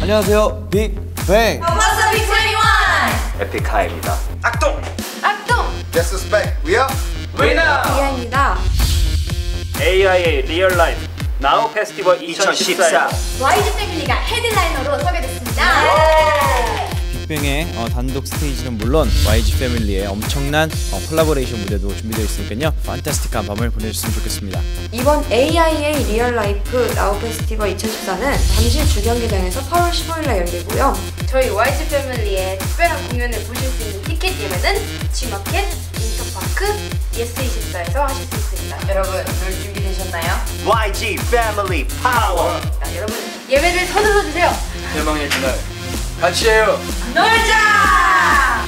안녕하세요, 빅뱅. What's up, Big 21? 에픽하입니다. 악동! Disrespect, we are 이하입니다. AIA 리얼 라이프 나우 페스티벌 2014. YG 패밀리가 헤드라이너로 섭외됐습니다. 빅뱅의 단독 스테이지는 물론 YG 패밀리의 엄청난 콜라보레이션 무대도 준비되어 있으니까요. 판타스틱한 밤을 보내주셨으면 좋겠습니다. 이번 AIA 리얼 라이프 나우 페스티벌 2014는 잠실 주경기장에서 8월 15일날 열리고요. 저희 YG 패밀리의 특별한 공연을 보실 수 있는 티켓 예매는 G마켓, 인터파크, 예스24에서 하실 수 있습니다. 여러분, 놀 준비되셨나요? YG Family Power! 자, 여러분 예매를 서둘러 주세요. 대망의 그날 같이 해요! 놀자!